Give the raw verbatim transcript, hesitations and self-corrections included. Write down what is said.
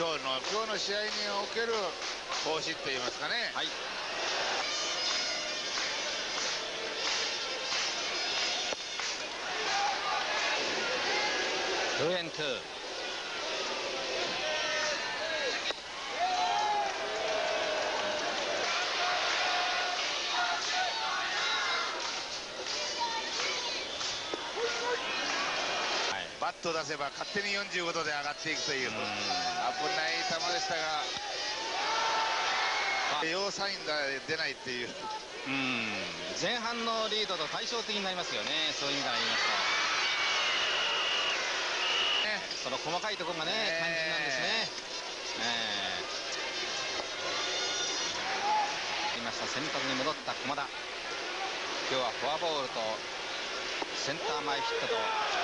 今日の今日の試合における方針といいますかね。 はい。ツーエンツー。 バット出せば勝手によんじゅうごどで上がっていくという危ない球でしたが、要サインが出ないっていう。 うん、前半のリードと対照的になりますよね。そういう意味から言いますと、ね、その細かいところがね、肝心なんですね。えー、言いました。先発に戻った駒田、今日はフォアボールとセンター前ヒットと